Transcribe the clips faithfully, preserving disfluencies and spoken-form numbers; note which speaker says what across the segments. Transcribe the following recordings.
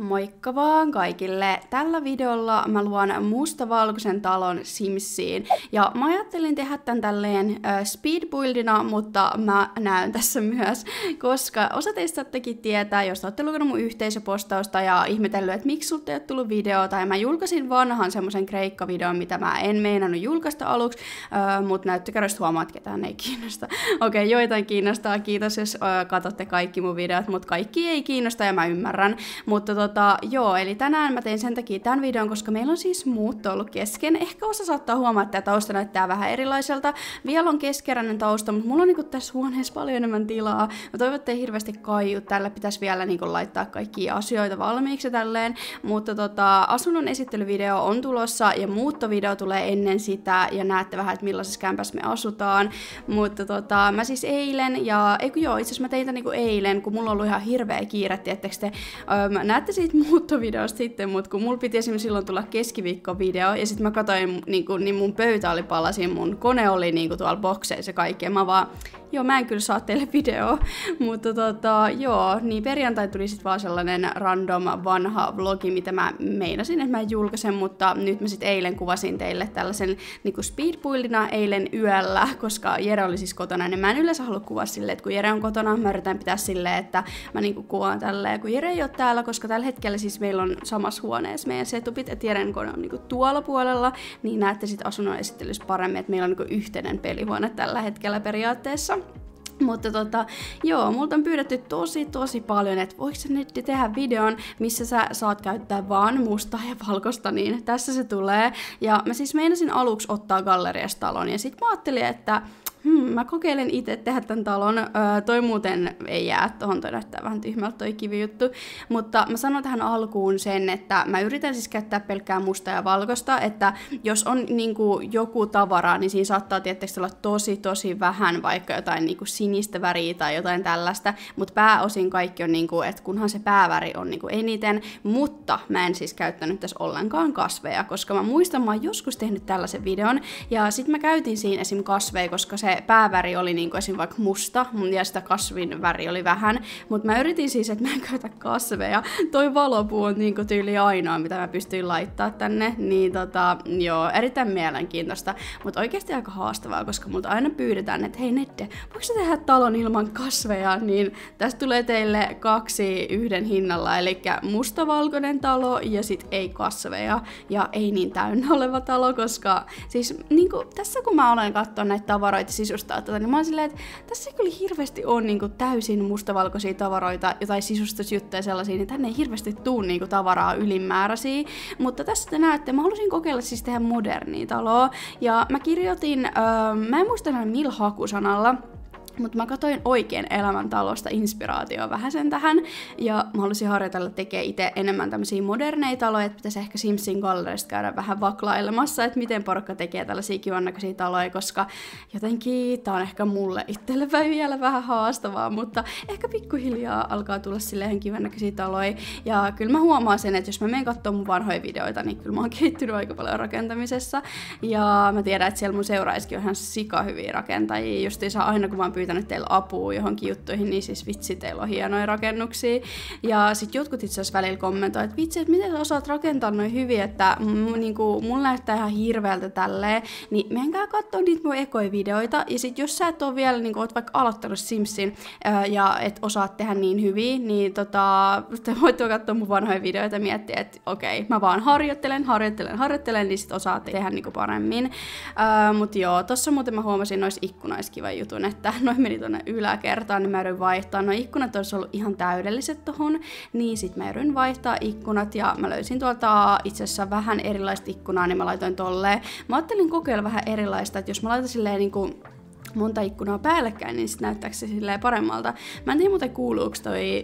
Speaker 1: Moikka vaan kaikille! Tällä videolla mä luon mustavalkoisen talon Simsiin. Ja mä ajattelin tehdä tän tälleen äh, speedbuildina, mutta mä näen tässä myös, koska osa teistä saattekin tietää, jos olette lukenut mun yhteisöpostausta ja ihmetellyt, että miksi sulta ei ole tullut videota. Ja mä julkaisin vanhan semmosen kreikka-videon, mitä mä en meinannut julkaista aluksi, äh, mutta näyttäkää, jos huomaat, että ketään ei kiinnosta. Okei, okay, joitain kiinnostaa, kiitos jos äh, katsotte kaikki mun videot, mutta kaikki ei kiinnosta ja mä ymmärrän. Mutta tota, joo, eli tänään mä tein sen takia tämän videon, koska meillä on siis muutto ollut kesken. Ehkä osa saattaa huomata, että tämä tausta näyttää vähän erilaiselta. Vielä on keskeräinen tausta, mutta mulla on niinku tässä huoneessa paljon enemmän tilaa. Mä toivon, että ei hirveästi kaiu. Tällä pitäisi vielä niinku laittaa kaikkia asioita valmiiksi ja tälleen. Mutta tota, asunnon esittelyvideo on tulossa ja muuttovideo tulee ennen sitä. Ja näette vähän, että millaisessa kämpässä me asutaan. Mutta tota, mä siis eilen, ja eikö joo, itse asiassa mä tein tämän niinku eilen, kun mulla on ollut ihan hirveä kiire, tiettekö te. Öö, näette siitä muuttovideosta sitten, mutta kun mulla piti esimerkiksi silloin tulla keskiviikkovideo, ja sitten mä katsoin, niin, kun, niin mun pöytä oli palasin, mun kone oli niin kun, tuolla bokseissa ja kaikkea, mä vaan, joo, mä en kyllä saa teille videoa, mutta tota, joo, niin perjantai tuli sitten vaan sellainen random vanha vlogi, mitä mä meinasin, että mä julkaisen, mutta nyt mä sitten eilen kuvasin teille tällaisen niin kuin speedbuildina eilen yöllä, koska Jere oli siis kotona, niin mä en yleensä halua kuvaa silleen, että kun Jere on kotona, mä yritän pitää silleen, että mä niin kuin kuvaan tälleen, kun Jere ei ole täällä, koska tällä hetkellä siis meillä on samassa huoneessa meidän setupit, että Jeren kone on niin kuin tuolla puolella, niin näette sitten asunnon esittelyssä paremmin, että meillä on niin kuin yhteinen pelihuone tällä hetkellä periaatteessa. Mutta tota, joo, multa on pyydetty tosi tosi paljon, että voiko sä nyt tehdä videon, missä sä saat käyttää vaan mustaa ja valkoista, niin tässä se tulee. Ja mä siis meinasin aluksi ottaa galleriasta talon, ja sit mä ajattelin, että Hmm, mä kokeilen itse tehdä tämän talon. Öö, toi muuten ei jää tohon, toi näyttää vähän tyhmältä toi kivijuttu. Mutta mä sanon tähän alkuun sen, että mä yritän siis käyttää pelkkää mustaa ja valkoista, että jos on niinku joku tavara, niin siinä saattaa tietysti olla tosi tosi vähän vaikka jotain niinku sinistä väriä tai jotain tällaista, mutta pääosin kaikki on niinku, että kunhan se pääväri on niinku eniten, mutta mä en siis käyttänyt tässä ollenkaan kasveja, koska mä muistan, mä oon joskus tehnyt tällaisen videon, ja sit mä käytin siinä esim. Kasveja, koska se pääväri oli niinku esim. Vaikka musta, ja sitä kasvin väri oli vähän, mutta mä yritin siis, että mä en käytä kasveja. Toi valopuu on niinku tyyli ainoa, mitä mä pystyin laittaa tänne, niin tota, joo, erittäin mielenkiintoista, mutta oikeasti aika haastavaa, koska multa aina pyydetään, että hei Nedde, voiko sä tehdä talon ilman kasveja, niin tästä tulee teille kaksi yhden hinnalla, eli mustavalkoinen talo ja sit ei kasveja, ja ei niin täynnä oleva talo, koska siis niinku, tässä kun mä olen katsonut näitä tavaroita, sisustaa tätä, niin mä oon silleen, että tässä ei kyllä hirveästi ole niinku täysin mustavalkoisia tavaroita, jotain sisustusjuttuja sellaisia, niin tänne ei hirveästi tuu niinku tavaraa ylimääräisiä, mutta tässä te näette, mä halusin kokeilla siis tehdä modernia taloa, ja mä kirjoitin, öö, mä en muista enää millä hakusanalla, mutta mä katsoin oikein elämäntalosta inspiraatioa vähän sen tähän, ja mä halusin harjoitella tekemään itse enemmän tämmöisiä moderneja taloja, että pitäisi ehkä Simsin gallerista käydä vähän vaklailemassa, että miten porukka tekee tällaisia kivan näköisiä taloja, koska jotenkin tää on ehkä mulle itselle vielä vähän haastavaa, mutta ehkä pikkuhiljaa alkaa tulla silleen kivan näköisiä taloja, ja kyllä mä huomaan sen, että jos mä menen katsomaan mun vanhoja videoita, niin kyllä mä oon kehittynyt aika paljon rakentamisessa, ja mä tiedän, että siellä mun seuraiskin on ihan sika hyviä rakentajia, justiinsa aina kun mä oon pyytänyt teillä apua johonkin juttuihin, niin siis vitsi, teillä on hienoja rakennuksia. Ja sit jotkut itse asiassa välillä kommentoivat, että vitsi, että miten sä osaat rakentaa noin hyvin, että m- niinku, mulla näyttää ihan hirveältä tälleen, niin menkää kattoo niitä mun ekoja videoita, ja sit jos sä et oo vielä, niinku, oot vaikka aloittanut Simsin, ää, ja et osaat tehdä niin hyvin, niin tota, te voitte katsoa mun vanhoja videoita ja miettiä, että okei, mä vaan harjoittelen, harjoittelen, harjoittelen, niin sit osaat tehdä niinku paremmin. Ää, mut joo, tossa muuten mä huomasin noissa ikkunoissa kivan jutun, että noin meni tuonne yläkertaan, niin mä yritän vaihtaa. No ikkunat olisi ollut ihan täydelliset tohon, niin sit mä yritän vaihtaa ikkunat, ja mä löysin tuolta itse asiassa vähän erilaista ikkunaa, niin mä laitoin tolleen. Mä ajattelin kokeilla vähän erilaista, että jos mä laitan silleen niinku monta ikkunaa päällekkäin, niin sit näyttääkö se silleen paremmalta. Mä en tiedä muuten kuuluuko toi.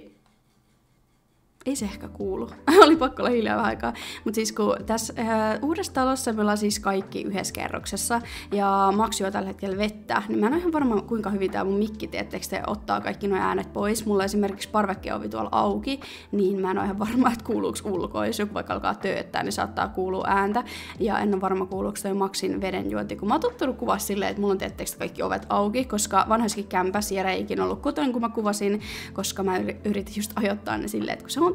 Speaker 1: Ei se ehkä kuulu. Oli pakko olla hiljaa vähän aikaa. Mutta siis kun tässä äh, uudessa talossa me ollaan siis kaikki yhdessä kerroksessa, ja Max juo tällä hetkellä vettä, niin mä en ole ihan varma kuinka hyvin tää mun mikki, tiettekö te, ottaa kaikki nuo äänet pois. Mulla on esimerkiksi parvekkeovi tuolla auki, niin mä en ole ihan varma, että kuuluuko ulkoa. Jos joku vaikka alkaa tööttää, niin saattaa kuulua ääntä. Ja en ole varma, kuuluuko toi Maxin vedenjuonti, kun mä oon tottunut kuvaa silleen, että mulla on tiettekö kaikki ovet auki, koska vanhaiskin kämpäs Jere ei ikinä ollut kotona, kun mä kuvasin, koska mä yritin just ajoittaa ne silleen, että kun se on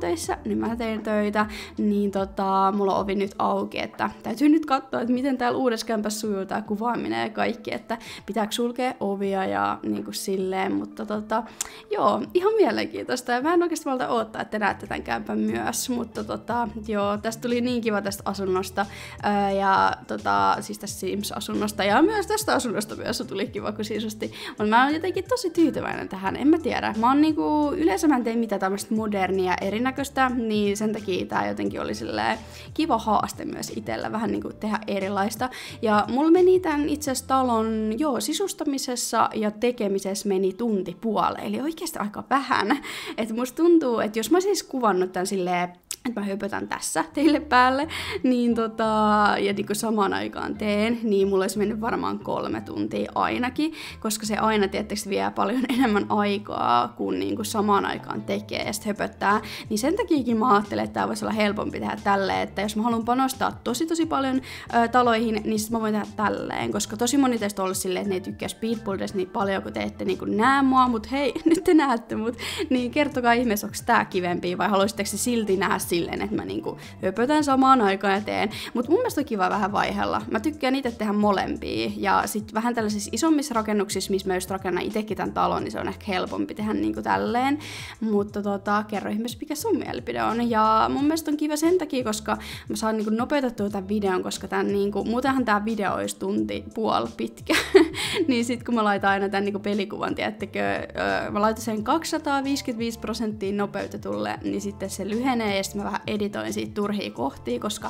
Speaker 1: töissä, niin mä tein töitä, niin tota, mulla on ovi nyt auki, että täytyy nyt katsoa, että miten täällä uudessa kämpässä sujuu tää kuvaaminen ja kaikki, että pitääkö sulkea ovia ja niinku silleen, mutta tota, joo, ihan mielenkiintoista, ja mä en oikeasti valta odottaa, että näette tämän kämpän myös, mutta tota, joo, tästä tuli niin kiva tästä asunnosta, ää, ja tota, siis tästä Sims-asunnosta, ja myös tästä asunnosta myös tuli kiva, kun sisusti, mutta mä oon jotenkin tosi tyytyväinen tähän, en mä tiedä, mä oon niinku, yleensä mä en tee mitään tämmöistä modernia erinäköistä, niin sen takia tää jotenkin oli silleen kiva haaste myös itsellä, vähän niinku tehdä erilaista, ja mulla meni tän itse asiassa talon, joo, sisustamisessa ja tekemisessä meni tunti puoleen, eli oikeasti aika vähän, että musta tuntuu, että jos mä siis kuvannut tän silleen, että mä höpötän tässä teille päälle, niin tota, ja niin kuin samaan aikaan teen, niin mulla olisi mennyt varmaan kolme tuntia ainakin, koska se aina tietysti vie paljon enemmän aikaa, kun niin kuin samaan aikaan tekee ja sitten höpöttää, niin sen takiakin mä ajattelen, että tää voisi olla helpompi tehdä tälleen, että jos mä haluan panostaa tosi tosi paljon ö, taloihin, niin sit mä voin tehdä tälleen, koska tosi moni teistä on ollut silleen, että ne ei tykkää speedbuildista niin paljon, kun te ette niin kuin näe mua, mut hei, nyt te näette mut, niin kertokaa ihmeessä, onko tää kivempi vai haluaisitteko silti nähdä silleen, että mä niinku höpötän samaan aikaan ja teen. Mut mun mielestä on kiva vähän vaihella. Mä tykkään itse tehdä molempia. Ja sit vähän tällaisissa isommissa rakennuksissa, missä mä just rakennan itekin tän talon, niin se on ehkä helpompi tehdä niinku tälleen. Mutta tota, kerro ihmeessä, mikä sun mielipide on. Ja mun mielestä on kiva sen takia, koska mä saan niinku nopeutettua tämän videon, koska tän niinku, muutenhan tää video olisi tunti puoli pitkä. Niin sit kun mä laitan aina tän niinku pelikuvan, tiedättekö, öö, mä laitan sen kaksisataaviisikymmentäviisi prosenttia nopeutetulle, niin sitten se lyhenee ja sitten mä vähän editoin siitä turhia kohtia, koska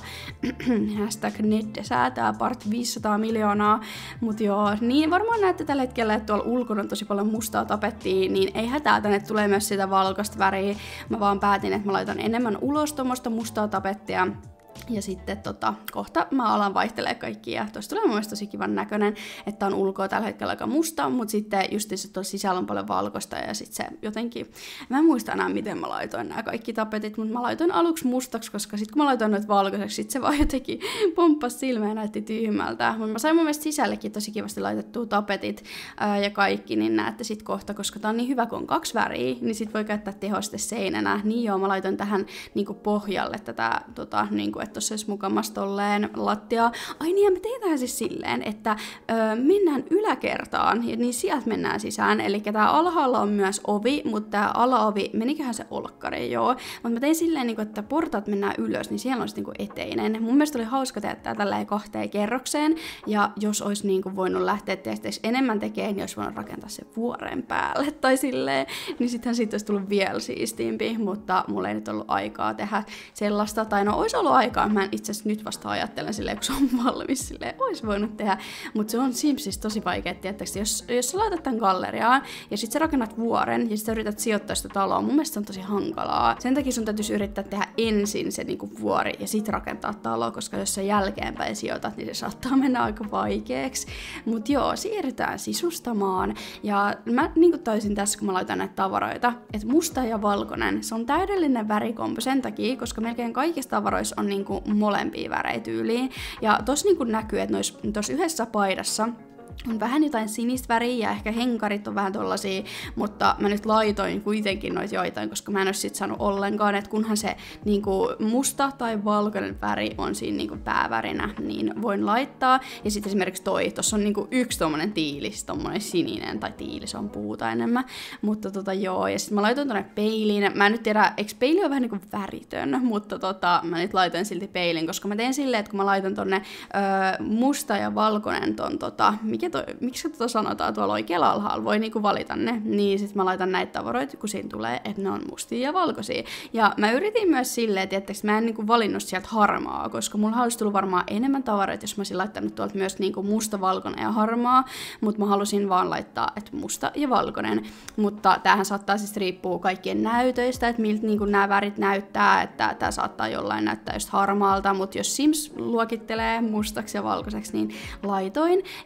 Speaker 1: hashtag Nedde säätää part viisisataa miljoonaa, mut joo, niin varmaan näette tällä hetkellä, että tuolla ulkona on tosi paljon mustaa tapettia, niin ei hätää, tänne tulee myös sitä valkoista väriä, mä vaan päätin, että mä laitan enemmän ulos tommoista mustaa tapettia. Ja sitten tota, kohta mä alan vaihtelee kaikkia, ja tosta tulee mun mielestä tosi kivan näköinen, että on ulkoa tällä hetkellä aika musta, mutta sitten just se tuolla sisällä on paljon valkoista, ja sitten se jotenkin, mä en muista enää miten mä laitoin nämä kaikki tapetit, mutta mä laitoin aluksi mustaksi, koska sitten kun mä laitoin noita valkoiseksi, sitten se vaan jotenkin pomppasi silmään ja näytti tyhmältä, mutta mä sain mun mielestä sisällekin tosi kivasti laitettua tapetit ää, ja kaikki, niin näette sitten kohta, koska tää on niin hyvä, kun on kaksi väriä, niin sit voi käyttää tehoste seinänä, niin joo, mä laitoin tähän niinku pohjalle tätä, tota, niinku, että tuossa olisi mukamassa tolleen lattiaa. Ai niin, ja me tehdään siis silleen, että ö, mennään yläkertaan, ja niin sieltä mennään sisään. Eli tää alhaalla on myös ovi, mutta tää alaovi, meniköhän se olkkari, joo. Mutta mä tein silleen, niin että portaat mennään ylös, niin siellä on sitten niin eteinen. Mun mielestä oli hauska tehdä tää tälleen kahteen kerrokseen, ja jos olisi niin kuin voinut lähteä tietysti enemmän tekemään, niin olisi voinut rakentaa sen vuoren päälle, tai silleen, niin sittenhän siitä olisi tullut vielä siistiimpi, mutta mulla ei nyt ollut aikaa tehdä sellaista, tai no olisi ollut aikaa, mä en itse asiassa nyt vasta ajattelen silleen, kun se on valmis, silleen olisi voinut tehdä, mutta se on Simsissa tosi vaikea, tietysti, jos, jos sä laitat tämän galleriaan, ja sit sä rakennat vuoren, ja sit sä yrität sijoittaa sitä taloa, mun mielestä se on tosi hankalaa. Sen takia sun täytyisi yrittää tehdä ensin se niinku vuori, ja sit rakentaa talo, koska jos sä jälkeenpäin sijoitat, niin se saattaa mennä aika vaikeaksi. Mut joo, siirrytään sisustamaan, ja mä niinku taisin tässä, kun mä laitan näitä tavaroita, että musta ja valkoinen, se on täydellinen värikompo sen takia, koska melkein kaikissa tavaroissa on niinku molempia värejä tyyliin. Ja tossa niinku näkyy, että nois, tossa yhdessä paidassa on vähän jotain sinistä väriä ja ehkä henkarit on vähän tollasia, mutta mä nyt laitoin kuitenkin noita joitain, koska mä en ois sit saanut ollenkaan, että kunhan se niinku musta tai valkoinen väri on siinä niinku päävärinä, niin voin laittaa. Ja sitten esimerkiksi toi, tossa on niinku yksi tommonen tiilis, tommonen sininen, tai tiilis on puuta enemmän, mutta tota joo, ja sitten mä laitoin tonne peiliin. Mä en nyt tiedä, eikö peili ole vähän niinku väritön, mutta tota, mä nyt laitoin silti peilin, koska mä teen silleen, että kun mä laitan tonne öö, musta ja valkoinen ton tota, mikä toi, miksi tota sanotaan tuolla oikealla alhaalla, voi niinku valita ne, niin sit mä laitan näitä tavaroita, kun siinä tulee, että ne on mustia ja valkoisia. Ja mä yritin myös silleen, että mä en niinku valinnut sieltä harmaa, koska mulla olisi tullut varmaan enemmän tavaroita, jos mä olisin laittanut tuolta myös niinku musta, valkoinen ja harmaa, mutta mä halusin vaan laittaa, että musta ja valkoinen. Mutta tämähän saattaa siis riippua kaikkien näytöistä, että miltä niinku nämä värit näyttää, että tää saattaa jollain näyttää just harmaalta, mutta jos Sims luokittelee mustaksi ja valkoiseksi, niin laitoin. Ja tänne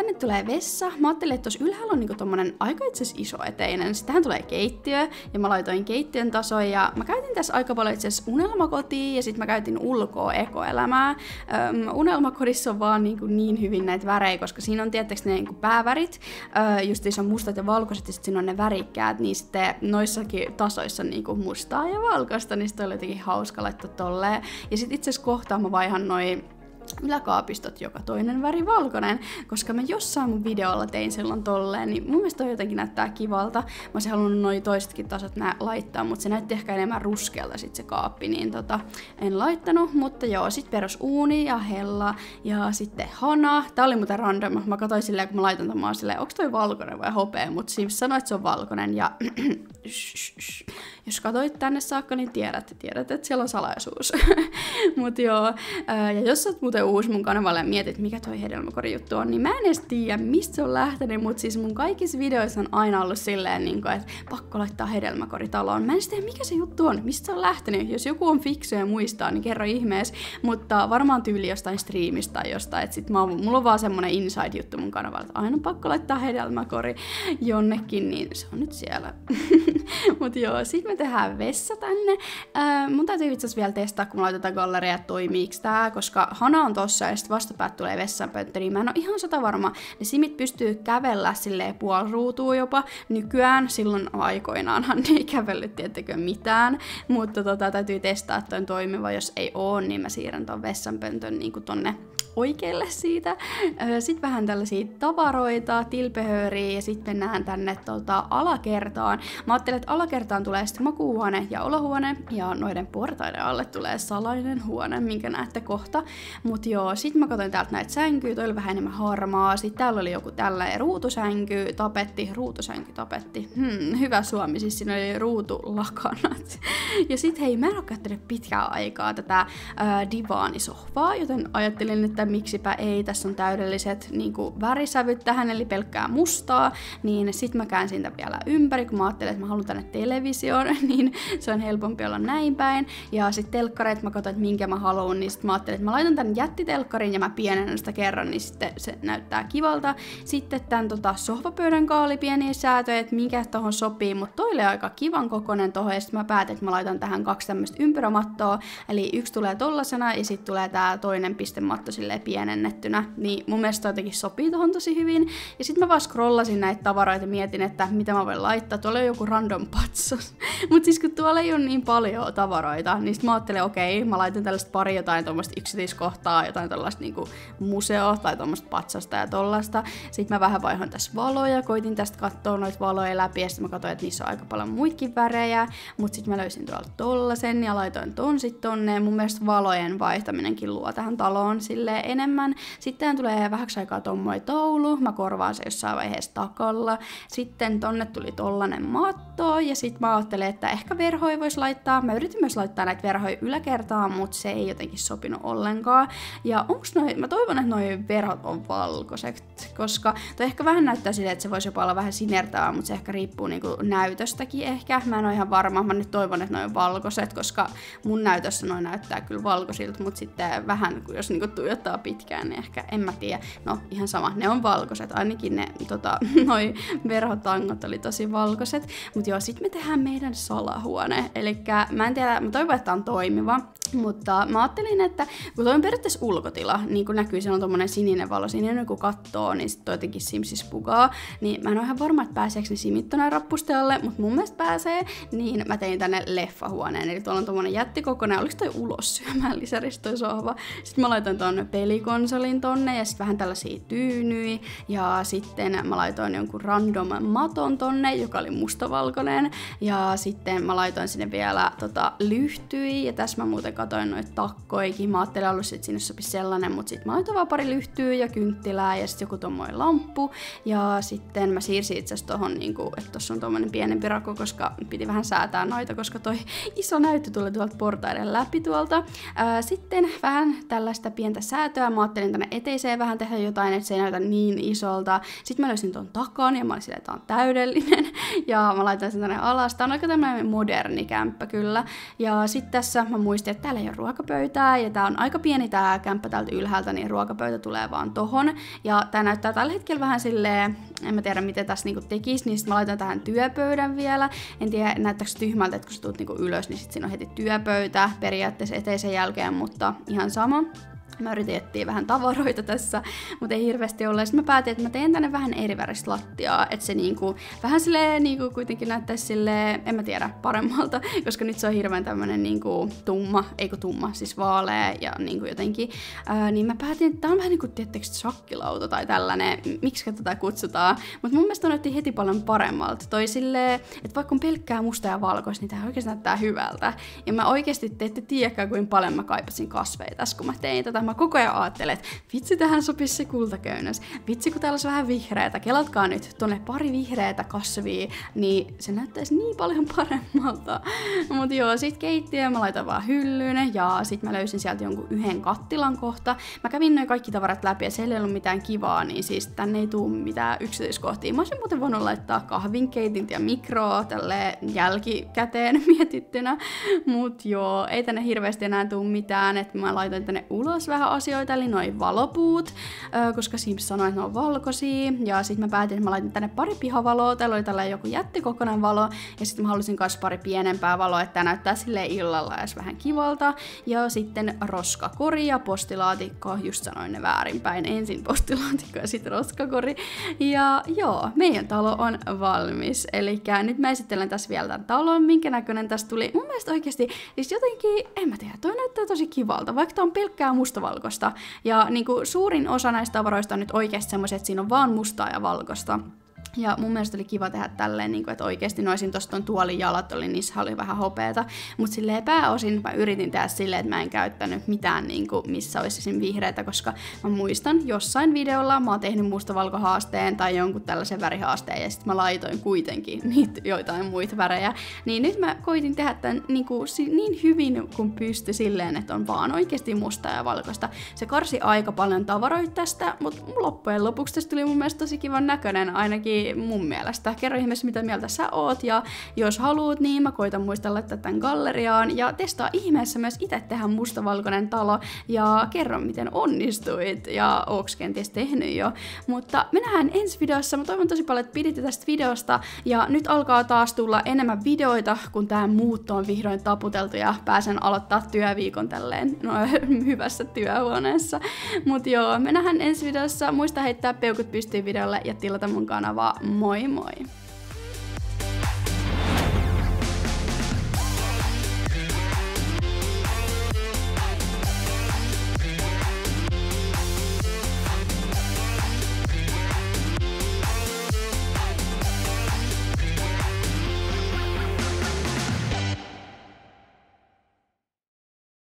Speaker 1: tänne tulee vessa. Mä ajattelin, että tuossa ylhäällä on niinku tommonen aika itse asiassa iso eteinen. Sitten tähän tulee keittiö, ja mä laitoin keittiön tasoon, ja mä käytin tässä aika paljon itse asiassa unelmakotia, ja sitten mä käytin ulkoa ekoelämää. Öm, unelmakodissa on vaan niinku niin hyvin näitä värejä, koska siinä on tietysti ne niinku päävärit, öö, just se on mustat ja valkoiset, ja sitten siinä on ne värikkäät, niin sitten noissakin tasoissa on niinku mustaa ja valkoista, niin sitten oli jotenkin hauska laittaa tolleen. Ja sitten itse asiassa kohtaan mä vaihan noin yläkaapistot joka toinen väri valkoinen, koska mä jossain mun videolla tein silloin tolleen, niin mun mielestä toi jotenkin näyttää kivalta. Mä olisin halunnut noi toisetkin tasot nää laittaa, mutta se näytti ehkä enemmän ruskealta sit se kaappi, niin tota, en laittanut, mutta joo, sit perus uuni ja hella ja sitten hana. Tää oli muuten random, mä katsoin silleen, kun mä laitan tämän, mä silleen, onks toi valkoinen vai hopea, mutta siinä sanoi, että se on valkoinen ja jos katsoit tänne saakka, niin tiedät, tiedät että siellä on salaisuus. Mut joo, ja jos sä oot muuten uusi mun kanavalle ja mietit, mikä toi hedelmäkori juttu on, niin mä en edes tiedä, mistä se on lähtenyt, mutta siis mun kaikissa videoissa on aina ollut silleen, että pakko laittaa hedelmäkori taloon. Mä en edes tiedä, mikä se juttu on, mistä se on lähtenyt. Jos joku on fiksu ja muistaa, niin kerro ihmeessä, mutta varmaan tyyli jostain striimistä tai jostain, että sit mä oon, mulla on vaan semmonen inside-juttu mun kanavalla, että aina pakko laittaa hedelmäkori jonnekin, niin se on nyt siellä. Mut joo, sit me tehdään vessa tänne. Äh, mun täytyy itse asiassa vielä testaa, kun me laitetaan galleria, että toimiiks tää, koska hana on tossa ja sit vastapäät tulee vessanpönttö, niin mä en oo ihan sata varma. Ne simit pystyy kävellä silleen puoli ruutua jopa nykyään, silloin aikoinaanhan ne ei kävellyt tiettekö mitään, mutta tota, täytyy testaa, että on toimiva, jos ei oo, niin mä siirrän ton vessanpöntön niinku tonne oikealle siitä. Sitten vähän tällaisia tavaroita, tilpehööriä ja sitten mennään tänne tota, alakertaan. Mä ajattelin, että alakertaan tulee sitten makuuhuone ja olohuone ja noiden portaiden alle tulee salainen huone, minkä näette kohta. Mut joo, sit mä katsoin täältä näitä sänkyjä, toi oli vähän enemmän harmaa. Sitten täällä oli joku tällainen ruutusänky, tapetti, ruutusänky, tapetti. Hmm, hyvä suomi, siis siinä oli ruutulakanat. Ja sit hei, mä en oo kattonut pitkään aikaa tätä ää, divaanisohvaa, joten ajattelin, että miksipä ei, tässä on täydelliset niin kuin värisävyt tähän, eli pelkkää mustaa, niin sit mä käänsin sitä vielä ympäri, kun mä ajattelin, että mä haluan tänne televisioon, niin se on helpompi olla näin päin. Ja sit telkkareet, mä katsoin, että minkä mä haluan, niin sit mä ajattelin, että mä laitan tän jättitelkkarin ja mä pienennän sitä kerran, niin sitten se näyttää kivalta. Sitten tän tota, sohvapöydän kaali pieniä säätöjä, että minkä tohon sopii, mutta toi oli aika kivan kokonen tohon, ja sit mä päätin, että mä laitan tähän kaksi tämmöistä ympyrämattoa, eli yksi tulee tollasena, ja sit tulee tää toinen pistematto silleen pienennettynä, niin mun mielestä jotenkin sopii tohon tosi hyvin. Ja sit mä vaan scrollasin näitä tavaroita ja mietin, että mitä mä voin laittaa. Tuolla on joku random patsas. Mut siis kun tuolla ei ole niin paljon tavaroita, niin sit mä ajattelin, okei, mä laitan tällaista pari jotain tommoista yksityiskohtaa, jotain tällaista niinku museo tai tommoista patsasta ja tollasta. Sit mä vähän vaihoin tässä valoja, koitin tästä katsoa noita valoja läpi ja sit mä katsoin, että niissä on aika paljon muitakin värejä. Mut sit mä löysin tuolta tollasen ja laitoin ton sit tonne. Ja mun mielestä valojen vaihtaminenkin luo tähän taloon silleen enemmän. Sitten tulee vähäksi aikaa tommoinen taulu, mä korvaan se jossain vaiheessa takalla. Sitten tonne tuli tollanen matto, ja sit mä ajattelin, että ehkä verhoja vois laittaa. Mä yritin myös laittaa näitä verhoja yläkertaan, mutta se ei jotenkin sopinut ollenkaan. Ja onks noi, mä toivon, että noi verhot on valkoiset, koska toi ehkä vähän näyttää silleen, että se voisi jopa olla vähän sinertävää, mutta se ehkä riippuu niinku näytöstäkin ehkä. Mä en oo ihan varma, mä nyt toivon, että noi on valkoiset, koska mun näytössä noi näyttää kyllä valkoisilta, mutta sitten vähän, jos niinku tuijottaa pitkään, niin ehkä en mä tiedä. No ihan sama, ne on valkoiset, ainakin ne tota, noi verhotangot oli tosi valkoiset. Mut joo, sit me tehdään meidän salahuone. Elikkä mä en tiedä, mä toivon, että on toimiva. Mutta mä ajattelin, että kun toi on periaatteessa ulkotila, niin kun näkyy, siellä on tommonen sininen valo, sininen kun kattoo, niin sit toi jotenkin Simsis bugaa. Niin mä en oo ihan varma, että pääseekö ne simit tonne rappustealle, mutta mun mielestä pääsee. Niin mä tein tänne leffahuoneen, eli tuolla on tommonen jättikokoinen, oliko toi ulos syömään lisäris toi sohva. Sitten mä laitoin tonne pelikonsolin tonne ja sitten vähän tällaisia tyynyi. Ja sitten mä laitoin jonkun random maton tonne, joka oli mustavalkoinen. Ja sitten mä laitoin sinne vielä tota, lyhtyi, ja tässä mä muuten katoin noita takkoikin. Mä ajattelin alussa, että sinne sopisi sellainen, mutta sitten mä laitoin vaan pari lyhtyä ja kynttilää ja sitten joku tommoinen lamppu. Ja sitten mä siirsin itse asiassa tohon, niinku, että tossa on tommonen pienempi rako, koska piti vähän säätää noita, koska toi iso näyttö tuli tuolta portaiden läpi tuolta. Ää, sitten vähän tällaista pientä säätöä. Mä ajattelin tänne eteiseen vähän tehdä jotain, että se ei näytä niin isolta. Sitten mä löysin ton takan ja mä olin silleen, että tää on täydellinen. Ja mä laitan sen tänne alas. Tää on aika tämmönen moderni kämppä kyllä. Ja sitten tässä mä muistin, että täällä ei ole ruokapöytää, ja tää on aika pieni tää kämppä täältä ylhäältä, niin ruokapöytä tulee vaan tohon. Ja tää näyttää tällä hetkellä vähän silleen, en mä tiedä miten tässä niinku tekis, niin sit mä laitan tähän työpöydän vielä. En tiedä näyttääkö tyhmältä, että kun sä tuut niinku ylös, niin sit siinä on heti työpöytä periaatteessa eteen sen jälkeen, mutta ihan sama. Mä yritin etsiä vähän tavaroita tässä, mutta ei hirveästi ole. Sitten mä päätin, että mä teen tänne vähän eri väristä lattiaa, että se niinku, vähän silleen niinku kuitenkin näyttäisi silleen, en mä tiedä, paremmalta, koska nyt se on hirveän tämmönen niinku tumma, eikö tumma, siis vaalea ja niinku jotenkin. Ää, niin mä päätin, että tää on vähän niinku, tiettekö, shakkilauta tai tällainen, miksi tätä kutsutaan. Mutta mun mielestä näytti heti paljon paremmalta. Toi silleen, että vaikka on pelkkää musta ja valkoista, niin tää oikeasti näyttää hyvältä. Ja mä oikeasti te ette tiedäkään, kuinka paljon mä kaipasin kasveja tässä, kun mä tein tätä. Mä koko ajan ajattelen, että vitsi tähän sopisi se kultaköynnös. Vitsi kun täällä olisi vähän vihreätä. Kelatkaa nyt tuonne pari vihreätä kasvia, niin se näyttäisi niin paljon paremmalta. Mut joo, sit keittiö mä laitan vaan hyllyyn ja sit mä löysin sieltä jonkun yhden kattilan kohta. Mä kävin noin kaikki tavarat läpi ja siellä ei ollut mitään kivaa, niin siis tänne ei tuu mitään yksityiskohtia. Mä olisin muuten voinut laittaa kahvinkeitintä ja mikroa tälle jälkikäteen mietittynä. Mut joo, ei tänne hirveästi enää tuu mitään, että mä laitan tänne ulos vähän asioita, eli noin valopuut, koska Sims sanoi, että ne on valkoisia, ja sitten mä päätin, että mä laitin tänne pari pihavaloa, täällä oli tällainen joku jättikokoinen valo, ja sitten mä halusin myös pari pienempää valoa, että tää näyttää silleen illalla edes vähän kivalta, ja sitten roskakori ja postilaatikko, just sanoin ne väärinpäin, ensin postilaatikko ja sitten roskakori, ja joo, meidän talo on valmis, eli nyt mä esittelen tässä vielä tämän talon, minkä näköinen tästä tuli, mun mielestä oikeasti, siis jotenkin, en mä tiedä, toi näyttää tosi kivalta, vaikka tää on pelkkää mustavalkoista. Ja niin kuin suurin osa näistä tavaroista on nyt oikeasti semmoisia, että siinä on vaan mustaa ja valkoista. Ja mun mielestä oli kiva tehdä tälleen, niin kuin, että oikeasti noisin tosta ton tuolin jalat oli, niissä oli vähän hopeeta. Mutta silleen pääosin mä yritin tehdä silleen, että mä en käyttänyt mitään, niin kuin, missä olisi esim. Vihreätä, koska mä muistan jossain videolla, mä oon tehnyt mustavalkohaasteen tai jonkun tällaisen värihaasteen, ja sitten mä laitoin kuitenkin niitä joitain muita värejä. Niin nyt mä koitin tehdä tämän niin, kuin, niin hyvin kuin pysty silleen, että on vaan oikeasti mustaa ja valkoista. Se karsi aika paljon tavaroita tästä, mutta loppujen lopuksi tästä tuli mun mielestä tosi kivan näköinen, ainakin mun mielestä. Kerro ihmeessä, mitä mieltä sä oot, ja jos haluut, niin mä koitan muistaa laittaa tän galleriaan, ja testaa ihmeessä myös itse tehdä mustavalkoinen talo, ja kerro, miten onnistuit, ja ooks kenties tehnyt jo. Mutta me nähdään ensi videossa, mä toivon tosi paljon, että piditte tästä videosta, ja nyt alkaa taas tulla enemmän videoita, kun tää muutto on vihdoin taputeltu, ja pääsen aloittaa työviikon tälleen no, hyvässä työhuoneessa. Mut joo, me nähdään ensi videossa, muista heittää peukut pystyyn videolle, ja tilata mun kanavaa. Moi moi!